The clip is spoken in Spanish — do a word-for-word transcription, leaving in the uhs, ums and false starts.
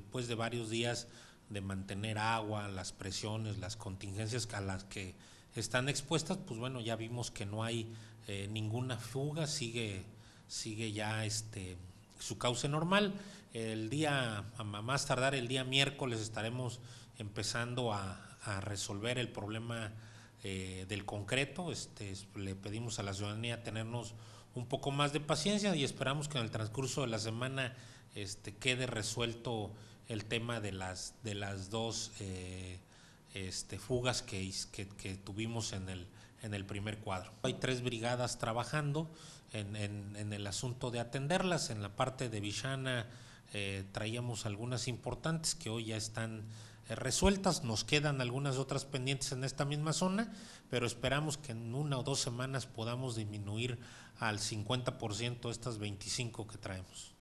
después de varios días de mantener agua, las presiones, las contingencias a las que están expuestas, pues bueno, ya vimos que no hay eh, ninguna fuga, sigue, sigue ya este, su cauce normal. El día, a más tardar el día miércoles, estaremos empezando a, a resolver el problema eh, del concreto. Este, le pedimos a la ciudadanía tenernos un poco más de paciencia y esperamos que en el transcurso de la semana este, quede resuelto el tema de las, de las dos eh, este, fugas que, que, que tuvimos en el, en el primer cuadro. Hay tres brigadas trabajando en, en, en el asunto de atenderlas. En la parte de Villana eh, traíamos algunas importantes que hoy ya están eh, resueltas. Nos quedan algunas otras pendientes en esta misma zona, pero esperamos que en una o dos semanas podamos disminuir al cincuenta por ciento estas veinticinco que traemos.